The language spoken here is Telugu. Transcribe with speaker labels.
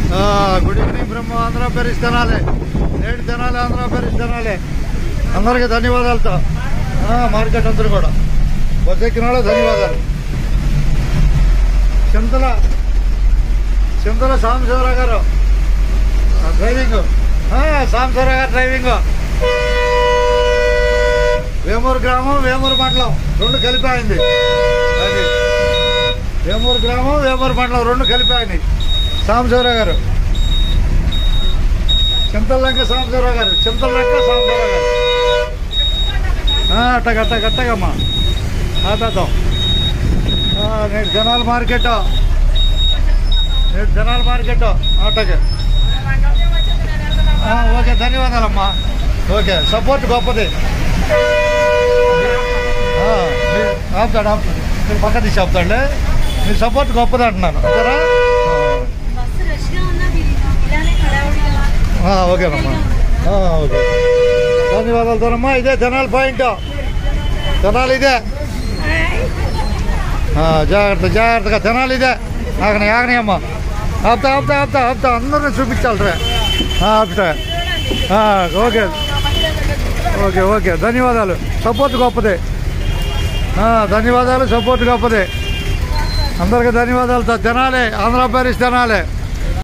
Speaker 1: గుడ్ ఈవినింగ్ బ్రహ్మ ఆంధ్రప్రదేశ్ తెనాలి నేడు తెనాలి ఆంధ్రప్రదేశ్ తెనాలి అందరికీ ధన్యవాదాలతో మార్కెట్ అందరూ కూడా బస్ ఎక్కిన వాళ్ళు ధన్యవాదాలు. చింతల సాంబశివరావు గారు డ్రైవింగ్, సాంబశివరావు గారు డ్రైవింగ్. వేమూరు గ్రామం వేమూరు మండలం రెండు కలిపాయింది. అది వేమూరు గ్రామం వేమూరు మండలం రెండు కలిపాయినాయి. సాంబశివరావు గారు చింతలంక సాంబశివరావు గారు అట్టగట్టగట్టగమ్మా ఆతాం. నేడు జనాల మార్కెట్ అట్టగే. ఓకే ధన్యవాదాలమ్మా. ఓకే సపోర్ట్ గొప్పది. ఆపుతాడు మీరు పక్క తీసి ఆపుతాండి. మీ సపోర్ట్ గొప్పది అంటున్నాను అంటారా? ఓకేనమ్మా. ఓకే ధన్యవాదాలతోనమ్మా. ఇదే తెనాలి పాయింట్, తెనాలి ఇదే. జాగ్రత్తగా తెనాలి ఇదే. ఆగని అమ్మా. ఆపుతా అందరిని చూపించాలి రే. ఆపుతా. ఓకే ధన్యవాదాలు. సపోర్ట్ గొప్పదే. ధన్యవాదాలు. సపోర్ట్ గొప్పదే. అందరికీ ధన్యవాదాలు. తెనాలి ఆంధ్రప్రదేశ్ తెనాలి.